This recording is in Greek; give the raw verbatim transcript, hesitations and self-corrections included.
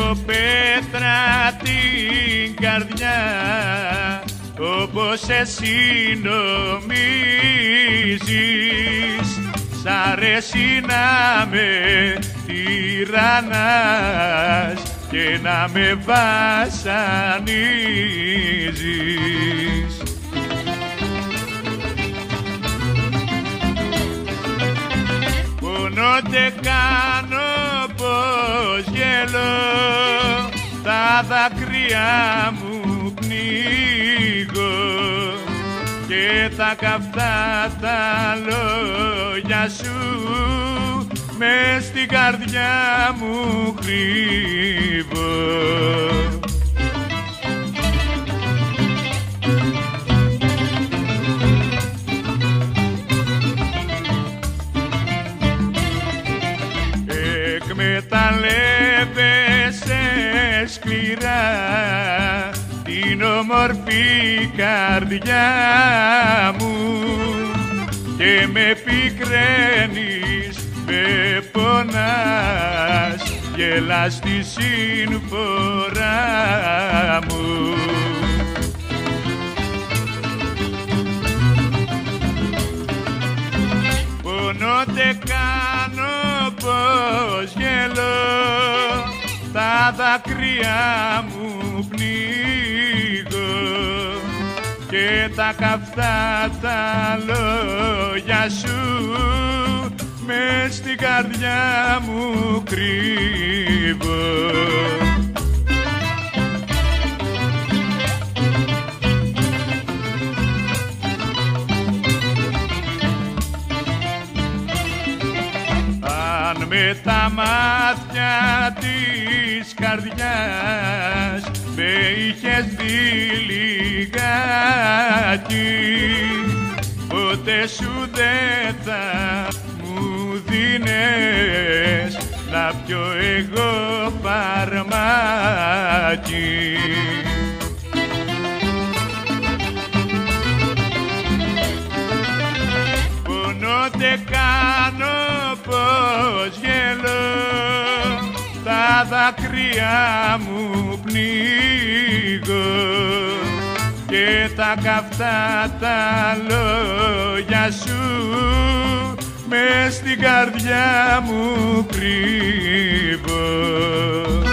έχω πέτρα την καρδιά, όπως εσύ νομίζεις. Σ' αρέσει να με τυραννάς και να με βασανίζεις. Πονότε κάνω πως γελώ, τα δάκρυα μου πνίγω και τα καυτά τα λόγια σου μες στην καρδιά μου κρύβω. Εκμεταλλεύεσαι σκληρά την όμορφη καρδιά μου και με πικραίνεις, με πονάς, γελάς τη συμφορά μου. Πονότε κάνω πως γελώ, τα δάκρυα μου πνίγω και τα καυτά τα λόγια σου μες στην καρδιά μου κρύβω. Αν με τα μάτια της καρδιάς με είχες δει λιγάκι, ποτέ σου δεν θα μου δίνες να πιω εγώ φαρμάκι. Πονότε κάνω πως γελώ, τα δάκρυα μου πνίγω και τα καυτά τα λόγια σου μες στην καρδιά μου κρύβω.